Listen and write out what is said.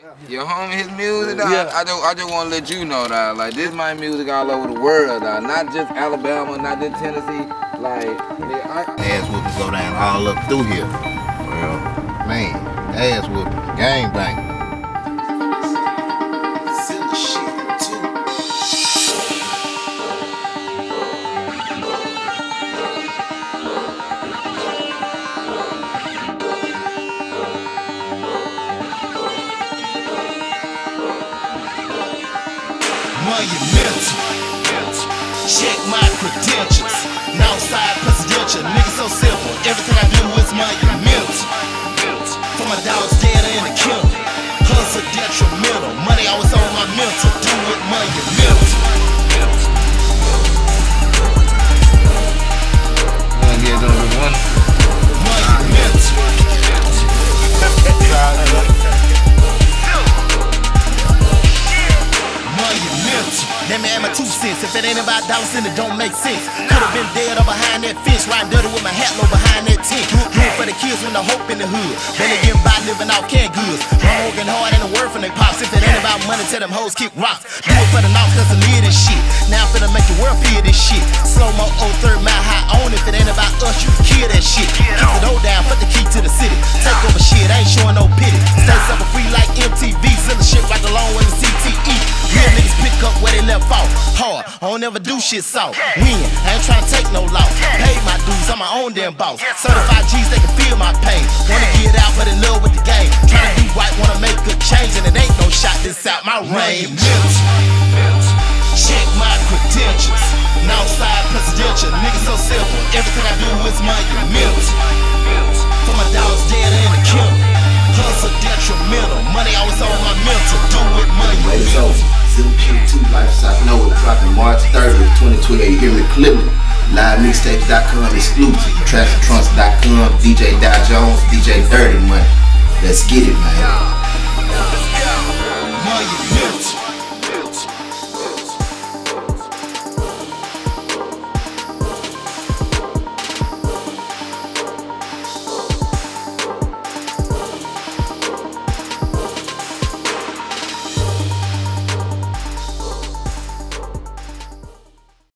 Your homie, his music, dog, yeah. I just want to let you know, dog, like, this my music all over the world, dog. Not just Alabama, not just Tennessee, like, ass whoopings go down all up through here. Well, man, ass whooping, gang bang. Zilla shit, too. Monumental. Check my credentials. Northside presidential. Nigga so simple. Everything I do is monumental. For my dogs dead in the kennel. Hustle detrimental. Money always on my mental. Do it monumental. Let me add my 2 cents. If it ain't about dollars, then it don't make sense. Could've been dead or behind that fence, riding dirty with my hat low behind that tent. Do it for the kids with no hope in the hood. Then they getting by living off canned goods. I'm working hard and a word from they pops. If it ain't about money, tell them hoes kick rocks. Do it for the north cause I live this shit. Now I'm finna make the world feel this shit. Slow-mo, 03rd mile high on. If it ain't about us, you can kill that shit. Keep it all down, put the key to the city. Take over shit, I ain't showing no pity. Stay something free like MTV. Zilla shit right along with the CTE. Real niggas pick up where they left off. Hard, I don't ever do shit soft. Win, I ain't tryna take no loss. Pay my dues, I'm my own damn boss. Certified G's, they can feel my pain. Wanna get out, but in love with the game. Tryna do right, wanna make a change. And it ain't no shot this out my range. Check my credentials. Northside presidential. Nigga so simple. Everything I do is monumental. For my dogs dead in the kennel. Hustle detrimental. Money always on my mental. Do it monumental. Zilla Q2 Lifestyle Noah dropping March 30th, 2028 here in Cleveland. LiveMixtapes.com exclusive. TrashTrunks.com. DJ Dow Jones, DJ Dirty Money. Let's get it, man. Monumental.